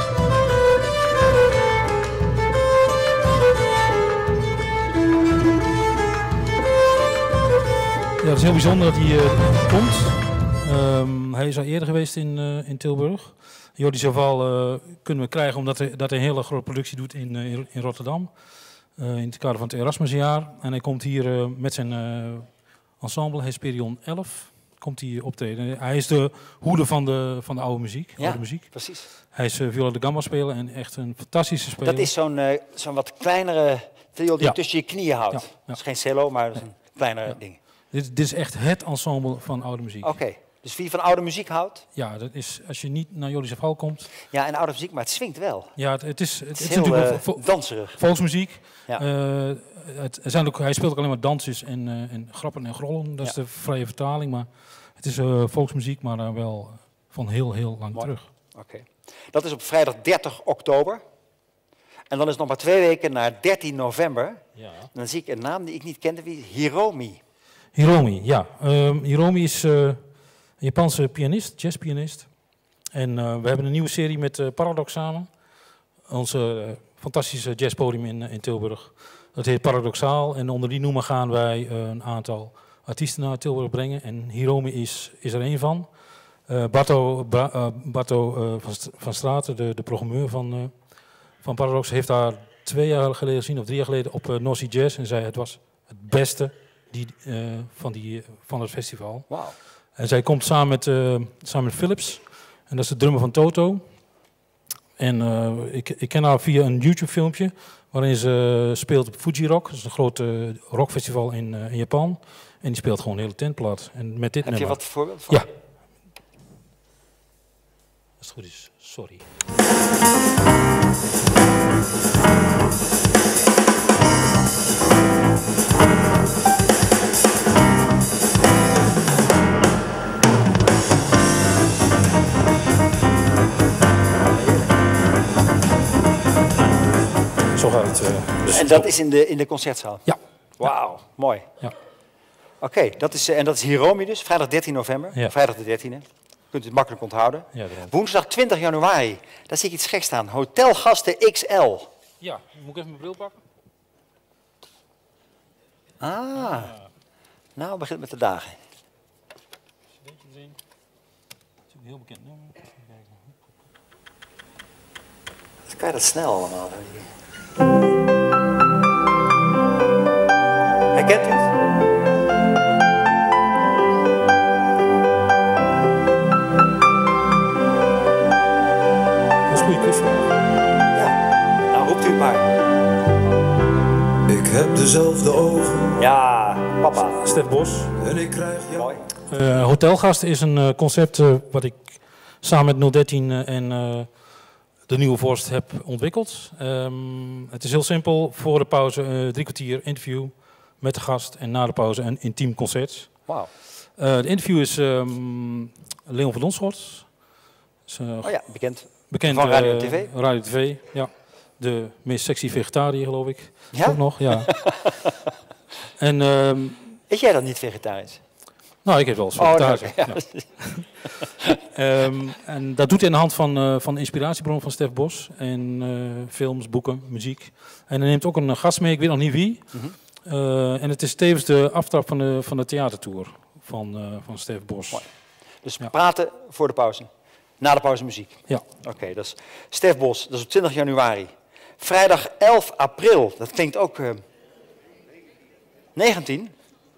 Ja, het is heel bijzonder dat hij uh, komt. Um, hij is al eerder geweest in, uh, in Tilburg. Jordi Savall uh, kunnen we krijgen omdat hij, dat hij een hele grote productie doet in, uh, in Rotterdam. Uh, in het kader van het Erasmusjaar. En hij komt hier uh, met zijn uh, ensemble, Hesperion elf, komt hij optreden. Hij is de hoede van de, van de oude muziek. Ja, oude muziek. Precies. Hij is uh, viola de gamba speler en echt een fantastische speler. Dat is zo'n uh, zo'n wat kleinere viool die ja. je tussen je knieën houdt. Ja, ja. Dat is geen cello, maar dat is een kleinere ja. ding. Dit, dit is echt het ensemble van oude muziek. Oké, okay. Dus wie van oude muziek houdt? Ja, dat is als je niet naar Jordi Savall komt. Ja, en oude muziek, maar het swingt wel. Ja, het, het is, het, het is, het is heel natuurlijk uh, vo danserig. Volksmuziek. Ja. Uh, het, er zijn ook, hij speelt ook alleen maar dansjes en, uh, en grappen en grollen. Dat ja. is de vrije vertaling, maar het is uh, volksmuziek, maar dan wel van heel, heel lang Mooi. terug. Oké. Okay. Dat is op vrijdag dertig oktober. En dan is het nog maar twee weken naar dertien november. Ja. Dan zie ik een naam die ik niet kende, wie Hiromi. Hiromi, ja. Um, Hiromi is uh, een Japanse pianist, jazzpianist. En uh, we hebben een nieuwe serie met uh, Paradox samen. Onze uh, fantastische jazzpodium in, uh, in Tilburg. Dat heet Paradoxaal. En onder die noemer gaan wij uh, een aantal artiesten naar Tilburg brengen. En Hiromi is, is er één van. Uh, Barto, Bra, uh, Barto uh, van, St van Straten, de, de programmeur van, uh, van Paradox, heeft daar twee jaar geleden gezien, of drie jaar geleden, op uh, North Sea Jazz. En zei het was het beste die, uh, van, die, van het festival. Wow. En zij komt samen met, uh, samen met Philips. En dat is de drummer van Toto. En uh, ik, ik ken haar via een YouTube-filmpje waarin ze uh, speelt op Fuji Rock. Dat is een groot uh, rockfestival in, uh, in Japan. En die speelt gewoon een hele tent plat. En met dit Heb nummer. je wat voorbeeld van? Ja. Als het goed is, sorry. Zo gaat het. Uh, dus en dat is in de, in de concertzaal? Ja. Wauw, ja. Mooi. Ja. Oké, okay, dat is, en dat is Hiromi dus, vrijdag dertien november, ja. vrijdag de dertiende. Kunt u het makkelijk onthouden. Ja, woensdag twintig januari, daar zie ik iets geks staan. Hotelgasten X L. Ja, moet ik even mijn bril pakken? Ah, ah. Nou begint met de dagen. Dat is een heel bekend nummer. Dus kan je dat snel allemaal? Herkent u het? Dat is een goede kussen. Ja, nou roept u het maar. Ik heb dezelfde ogen. Ja, papa. Stef Bos. En ik krijg jou. Mooi. Uh, Hotelgast is een uh, concept uh, wat ik samen met nul dertien uh, en uh, de Nieuwe Vorst heb ontwikkeld. Um, het is heel simpel. Voor de pauze uh, drie kwartier interview met de gast en na de pauze een intiem concert. Wauw. Uh, het interview is um, Leon van Donschot. Is, uh, oh ja, bekend. Bekend van Radio uh, Tv. Radio Tv, ja. De meest sexy vegetariër, geloof ik. Ja? Ook nog, ja. en, um, Eet jij dan niet vegetarisch? Nou, ik eet wel eens vegetarisch. Oh, okay. Ja. Ja. um, en dat doet hij aan de hand van, uh, van de inspiratiebron van Stef Bos. En uh, films, boeken, muziek. En hij neemt ook een gast mee, ik weet nog niet wie. Mm-hmm. uh, en het is tevens de aftrap van de, van de theatertour van, uh, van Stef Bos. Mooi. Dus ja. praten voor de pauze. Na de pauze muziek. Ja. Oké, okay, dat is Stef Bos. Dat is op twintig januari. Vrijdag elf april. Dat klinkt ook... Uh, negentien?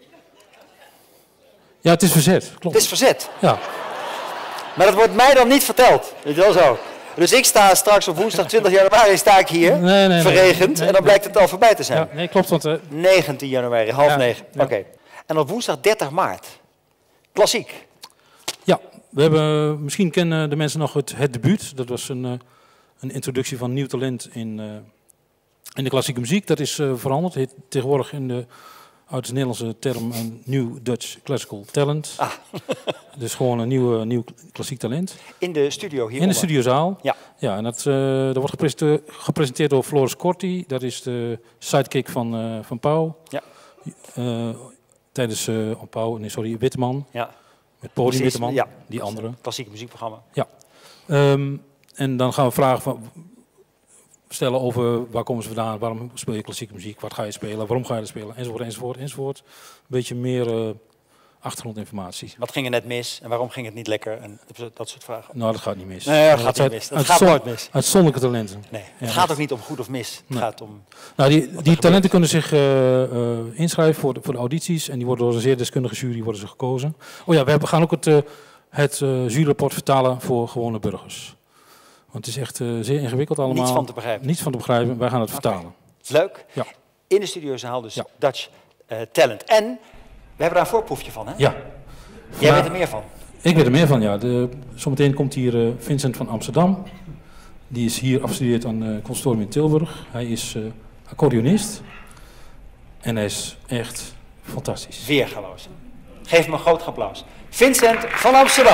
Ja, het is verzet. Klopt. Het is verzet? Ja. Maar dat wordt mij dan niet verteld. Weet je wel zo. Dus ik sta straks op woensdag twintig januari sta ik hier, nee, nee, verregend, nee, nee, en dan blijkt het al voorbij te zijn. Ja, nee, klopt. Want, uh... negentien januari, half ja, negen. Ja. Oké. Okay. En op woensdag dertig maart. Klassiek. Ja, we hebben, misschien kennen de mensen nog het, het debuut. Dat was een, uh, een introductie van nieuw talent in, uh, in de klassieke muziek. Dat is uh, veranderd. Het heet tegenwoordig in de... uit de Nederlandse term een New Dutch Classical Talent. Ah. Dus gewoon een nieuw, nieuw klassiek talent. In de studio hier? In de studiozaal. Ja. Ja, en dat, uh, dat wordt gepresenteerd, gepresenteerd door Floris Corti. Dat is de sidekick van, uh, van Pauw. Ja. Uh, tijdens uh, Pauw, nee sorry, Witteman. Ja. Met Podium Witteman, ja. die andere. Klassieke muziekprogramma. Ja. Um, en dan gaan we vragen van... stellen over waar komen ze vandaan, waarom speel je klassieke muziek, wat ga je spelen, waarom ga je dat spelen, enzovoort, enzovoort, enzovoort. Een beetje meer uh, achtergrondinformatie. Wat ging er net mis en waarom ging het niet lekker en dat soort vragen? Nou, dat gaat niet mis. Nee, dat uh, gaat niet niet mis. Dat gaat nooit mis. Uitzonderlijke talenten. Nee, het ja, gaat echt. ook niet om goed of mis. Het nee. gaat om... Nou, die, die talenten kunnen zich uh, uh, inschrijven voor de, voor de audities en die worden door een zeer deskundige jury worden ze gekozen. Oh ja, we hebben, gaan ook het, uh, het uh, juryrapport vertalen voor gewone burgers. Want het is echt uh, zeer ingewikkeld allemaal. Niets van te begrijpen. Niets van te begrijpen. Wij gaan het okay. vertalen. Leuk. Ja. In de studiozaal dus ja. Dutch uh, Talent. En we hebben daar een voorproefje van, hè? Ja. Jij nou, weet er meer van? Ik weet er meer van, ja. De, zometeen komt hier uh, Vincent van Amsterdam. Die is hier afgestudeerd aan het uh, conservatorium in Tilburg. Hij is uh, accordeonist. En hij is echt fantastisch. Weergaloos. Geef hem een groot applaus. Vincent van Amsterdam.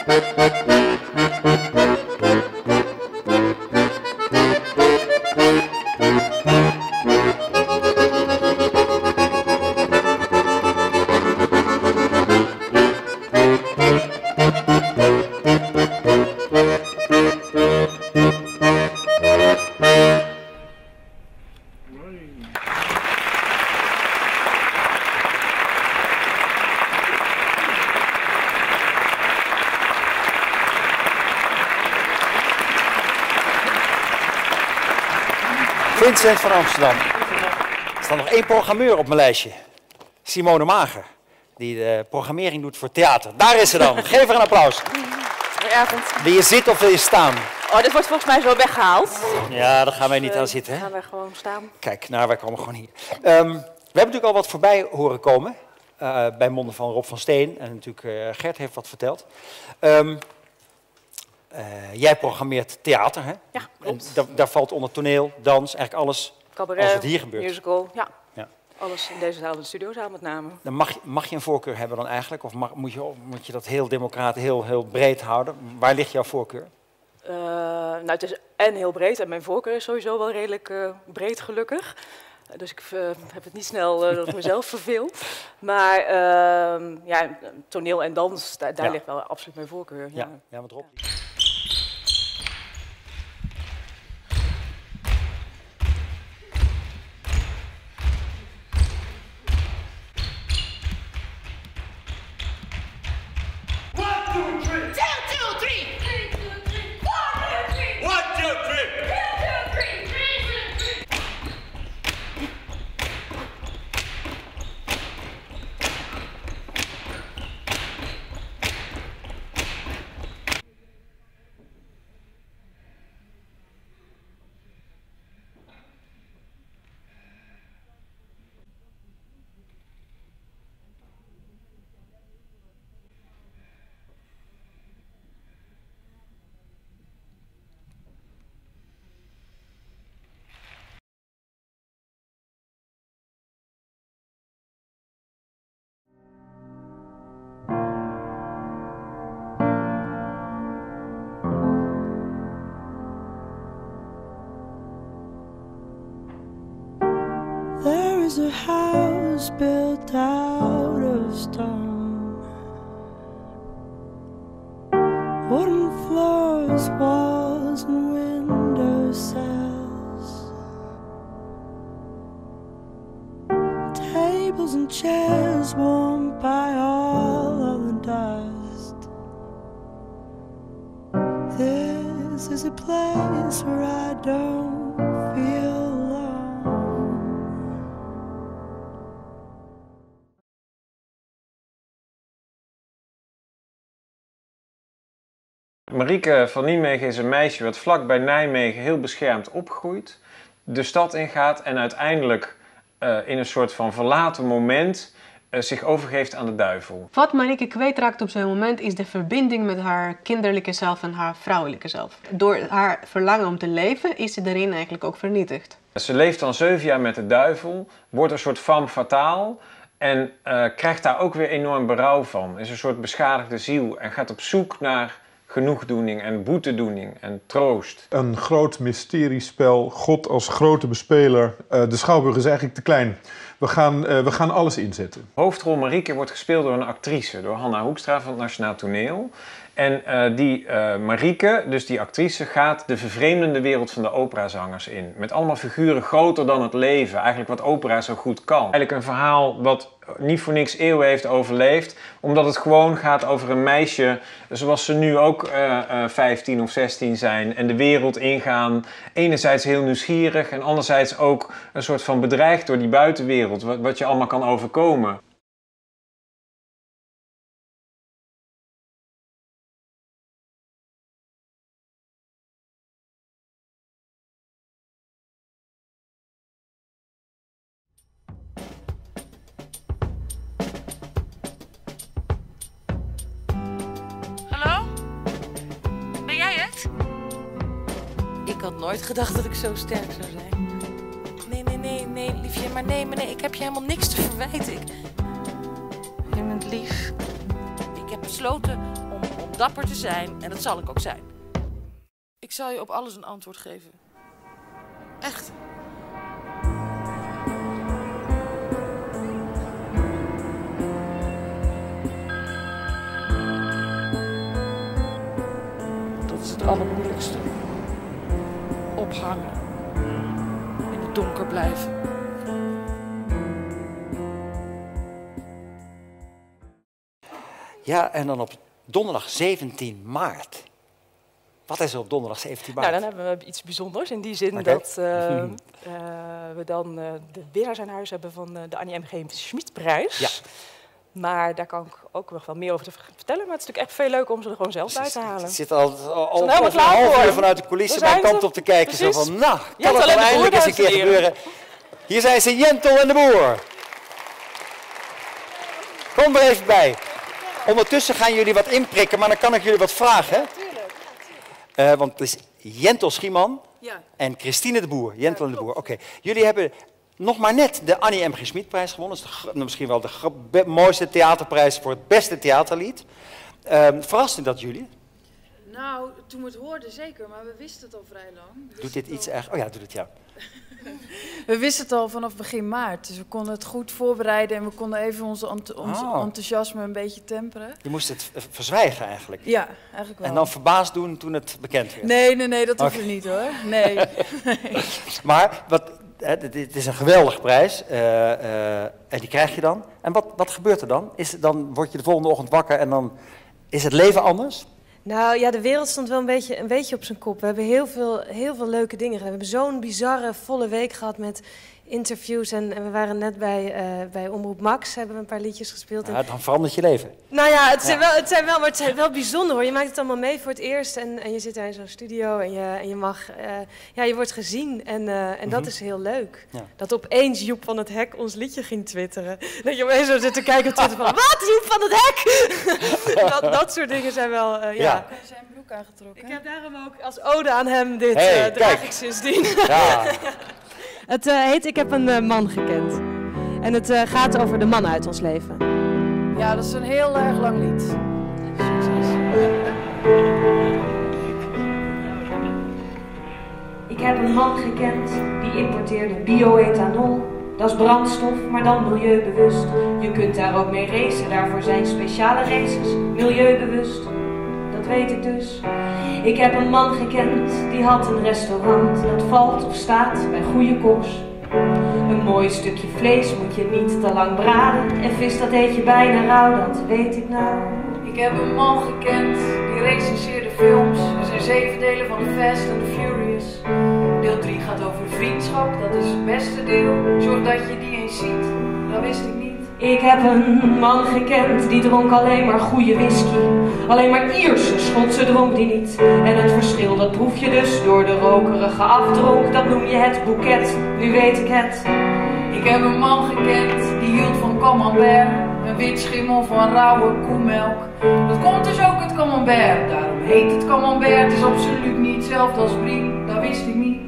Vincent van Amsterdam. Er staat nog één programmeur op mijn lijstje. Simone Mager. Die de programmering doet voor theater. Daar is ze dan. Geef haar een applaus. Goedenavond. Wil je zitten of wil je staan? Oh, dit wordt volgens mij zo weggehaald. Ja, daar gaan wij niet Dus, uh, aan zitten. Hè? gaan wij gewoon staan. Kijk, nou, wij komen gewoon hier. Um, we hebben natuurlijk al wat voorbij horen komen. Uh, bij monden van Rob van Steen. En natuurlijk uh, Gert heeft wat verteld. Um, uh, jij programmeert theater, hè? Ja, klopt. En da daar valt onder toneel, dans, eigenlijk alles Cabaret, als het hier gebeurt. musical, ja. Ja. Alles in deze zaal, in de studiozaal met name. Dan mag, je, mag je een voorkeur hebben dan eigenlijk? Of mag, moet, je, moet je dat heel democratisch, heel, heel breed houden? Waar ligt jouw voorkeur? Uh, nou, het is en heel breed en mijn voorkeur is sowieso wel redelijk uh, breed gelukkig. Dus ik uh, heb het niet snel uh, dat ik mezelf verveel. Maar uh, ja, toneel en dans, daar, daar ja. ligt wel absoluut mijn voorkeur. Ja, ja, ja want Rob... Ja. There is a house built out of stone, wooden floors, walls and window sills, tables and chairs warmed by all of the dust. This is a place where I don't feel Marieke van Nijmegen is een meisje wat vlak bij Nijmegen heel beschermd opgroeit, de stad ingaat en uiteindelijk uh, in een soort van verlaten moment uh, zich overgeeft aan de duivel. Wat Marieke kwijtraakt op zo'n moment is de verbinding met haar kinderlijke zelf en haar vrouwelijke zelf. Door haar verlangen om te leven is ze daarin eigenlijk ook vernietigd. Ze leeft dan zeven jaar met de duivel, wordt een soort femme fatale en uh, krijgt daar ook weer enorm berouw van. Is een soort beschadigde ziel en gaat op zoek naar genoegdoening en boetedoening en troost. Een groot mysteriespel, God als grote bespeler. Uh, de Schouwburg is eigenlijk te klein. We gaan, uh, we gaan alles inzetten. Hoofdrol Marieke wordt gespeeld door een actrice, door Hanna Hoekstra van het Nationaal Toneel. En uh, die uh, Marieke, dus die actrice, gaat de vervreemdende wereld van de operazangers in. Met allemaal figuren groter dan het leven, eigenlijk wat opera zo goed kan. Eigenlijk een verhaal wat niet voor niks eeuwen heeft overleefd, omdat het gewoon gaat over een meisje zoals ze nu ook uh, uh, vijftien of zestien zijn en de wereld ingaan. Enerzijds heel nieuwsgierig en anderzijds ook een soort van bedreigd door die buitenwereld, wat, wat je allemaal kan overkomen. Ik had nooit gedacht dat ik zo sterk zou zijn. Nee, nee, nee, nee, liefje, maar nee, maar nee, ik heb je helemaal niks te verwijten. Ik... Je bent lief. Ik heb besloten om, om dapper te zijn en dat zal ik ook zijn. Ik zal je op alles een antwoord geven. Echt. Dat is het allermoeilijkste. Ophangen. In het donker blijven. Ja, en dan op donderdag zeventien maart. Wat is er op donderdag zeventien maart? Nou, dan hebben we iets bijzonders. In die zin Okay. dat uh, uh, we dan uh, de winnaars aan huis hebben van uh, de Annie M G Schmidprijs. Ja. Maar daar kan ik ook nog wel meer over te vertellen. Maar het is natuurlijk echt veel leuker om ze er gewoon zelf bij te halen. Het zit al, al, al Zijn helemaal een klaar half voor. uur vanuit de coulissen mijn kant op te kijken. Zo van, nou, kan het dan eindelijk eens een keer gebeuren. Hier zijn ze, Jentel en de Boer. Kom er even bij. Ondertussen gaan jullie wat inprikken, maar dan kan ik jullie wat vragen. Uh, want het is Jentel Schieman ja. en Christine de Boer. Jentel ja, en de Boer, oké. Okay. Jullie hebben nog maar net de Annie M G Schmidprijs gewonnen. Dat is de, misschien wel de mooiste theaterprijs voor het beste theaterlied. Uh, verraste dat jullie? Nou, toen we het hoorden zeker, maar we wisten het al vrij lang. Doet dit iets erg? Oh ja, doet het ja. We wisten het al vanaf begin maart, dus we konden het goed voorbereiden en we konden even onze ent ons oh. enthousiasme een beetje temperen. Je moest het verzwijgen eigenlijk? Ja, eigenlijk wel. En dan verbaasd doen toen het bekend werd? Nee, nee, nee, dat hoeft okay. niet hoor. Nee. nee. Maar wat, het, het is een geweldige prijs uh, uh, en die krijg je dan. En wat, wat gebeurt er dan? Is, dan word je de volgende ochtend wakker en dan is het leven anders? Nou ja, de wereld stond wel een beetje, een beetje op zijn kop. We hebben heel veel, heel veel leuke dingen gedaan. We hebben zo'n bizarre, volle week gehad met interviews. En, en we waren net bij, uh, bij Omroep Max, hebben we een paar liedjes gespeeld. Ja, dan verandert je leven. Nou ja, het zijn, ja. Wel, het zijn wel, maar het zijn wel bijzonder hoor. Je maakt het allemaal mee voor het eerst en, en je zit daar in zo'n studio en je, en je mag, uh, ja, je wordt gezien. En, uh, en mm-hmm. dat is heel leuk. Ja. Dat opeens Joep van het Hek ons liedje ging twitteren. Dat je opeens zo zit te kijken op Twitter van, wat, Joep van het Hek? dat, dat soort dingen zijn wel, uh, ja. ja. Heb je zijn broek aangetrokken? Ik heb daarom ook als ode aan hem dit hey, uh, draag ik sindsdien. Ja. Het uh, heet Ik heb een uh, man gekend. En het uh, gaat over de mannen uit ons leven. Ja, dat is een heel erg lang lied. Succes. Ik heb een man gekend die importeerde bio-ethanol. Dat is brandstof, maar dan milieubewust. Je kunt daar ook mee racen, daarvoor zijn speciale races milieubewust. Dat weet ik dus. Ik heb een man gekend, die had een restaurant. Dat valt of staat bij goede koks. Een mooi stukje vlees moet je niet te lang braden. En vis, dat eet je bijna rauw, dat weet ik nou. Ik heb een man gekend, die recenseerde films. Er zijn zeven delen van The Fast and the Furious. Deel drie gaat over vriendschap, dat is het beste deel. Zorg dat je die eens ziet, dat wist ik niet. Ik heb een man gekend, die dronk alleen maar goede whisky. Alleen maar Ierse Schotse dronk die niet. En het verschil, dat proef je dus door de rokerige afdronk. Dat noem je het boeket, nu weet ik het. Ik heb een man gekend, die hield van camembert. Een wit schimmel van rauwe koemelk. Dat komt dus ook uit camembert, daarom heet het camembert. Het is absoluut niet hetzelfde als brie, dat wist ik niet.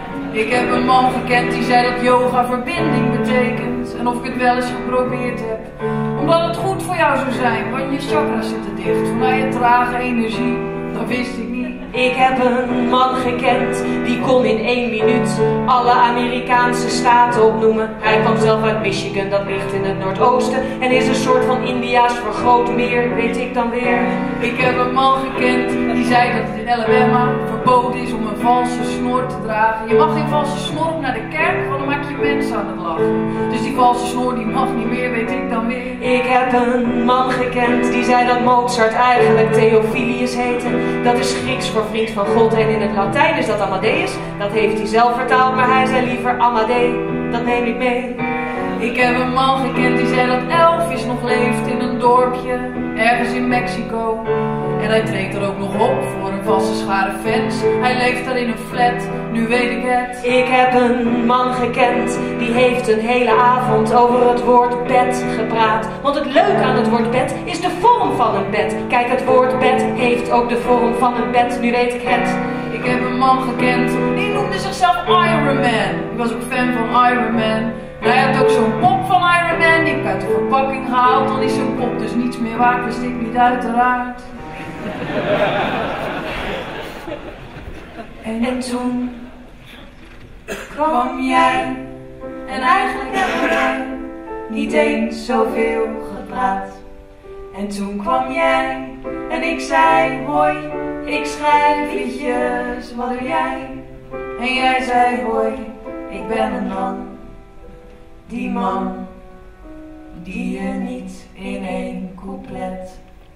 Ik heb een man gekend die zei dat yoga verbinding betekent. En of ik het wel eens geprobeerd heb. Omdat het goed voor jou zou zijn, want je chakras zitten dicht. Vanuit je trage energie, dat wist ik niet. Ik heb een man gekend, die kon in één minuut alle Amerikaanse staten opnoemen. Hij kwam zelf uit Michigan, dat ligt in het noordoosten. En is een soort van India's vergroot meer, weet ik dan weer. Ik heb een man gekend, die zei dat het in Alabama verboden is om een valse snor te dragen. Je mag geen valse snor op naar de kerk, want dan maak je mensen aan het lachen. Dus die valse snor die mag niet meer, weet ik dan weer. Ik heb een man gekend, die zei dat Mozart eigenlijk Theophilus heette. Dat is Grieks voor vriend van God en in het Latijn is dat Amadeus. Dat heeft hij zelf vertaald, maar hij zei liever Amadee. Dat neem ik mee. Ik heb een man gekend die zei dat Elvis nog leeft in een dorpje, ergens in Mexico. En hij treedt er ook nog op voor een vaste schare fans. Hij leeft daar in een flat, nu weet ik het. Ik heb een man gekend, die heeft een hele avond over het woord bed gepraat. Want het leuke aan het woord bed is de vorm van een bed. Kijk, het woord bed heeft ook de vorm van een bed, nu weet ik het. Ik heb een man gekend, die noemde zichzelf Iron Man. Die was ook fan van Iron Man. Hij had ook zo'n pop van Iron Man, die ik uit de verpakking gehaald. Dan is zo'n pop dus niets meer waard, wist ik niet uiteraard. En toen kwam jij, en eigenlijk hebben wij niet eens zoveel gepraat. En toen kwam jij, en ik zei hoi, ik schrijf liedjes, wat doe jij? En jij zei hoi, ik ben een man, die man, die je niet in één couplet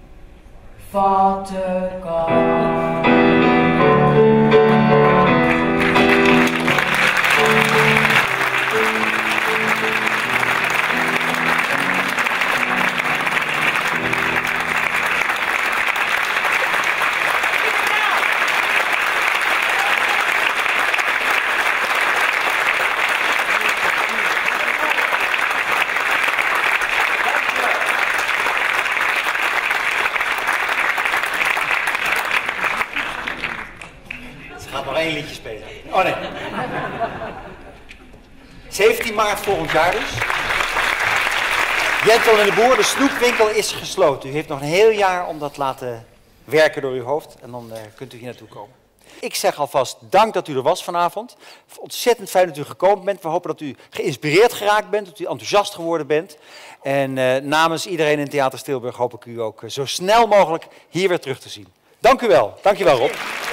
vatten kan. Nog één liedje spelen. Oh nee. zeventien maart volgend jaar dus. Jentel en de Boer, de snoepwinkel is gesloten. U heeft nog een heel jaar om dat te laten werken door uw hoofd. En dan uh, kunt u hier naartoe komen. Ik zeg alvast dank dat u er was vanavond. Ontzettend fijn dat u gekomen bent. We hopen dat u geïnspireerd geraakt bent, dat u enthousiast geworden bent. En uh, namens iedereen in Theater Stilburg hoop ik u ook uh, zo snel mogelijk hier weer terug te zien. Dank u wel. Dank je wel, Rob.